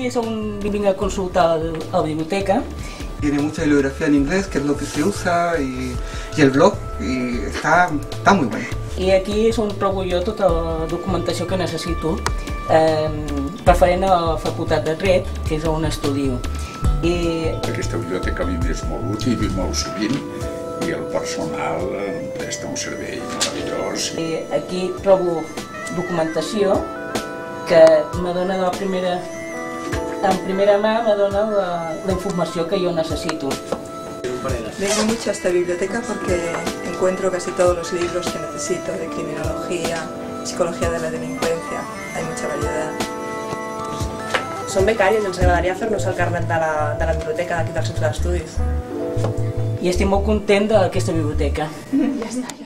aquí es un vinc a consultar a la biblioteca. Tiene mucha bibliografía en inglés, que es lo que se usa, y el blog, y está muy bueno. I aquí és on trobo jo tota la documentació que necessito referent a la Facultat de Dret, que és on estudio. Aquesta biblioteca a mi m'és molt útil i molt sovint, i el personal em presta un servei meravellós. Aquí trobo documentació que me dona en primera mà me dona la informació que yo necesito. Vengo mucho a esta biblioteca porque encuentro casi todos los libros que necesito, de criminología, psicología de la delincuencia, hay mucha variedad. Som becaris, ens agradaria fer-nos el carnet de la biblioteca d'aquí del centre d'estudis. I estic molt content d'aquesta biblioteca. Ja està.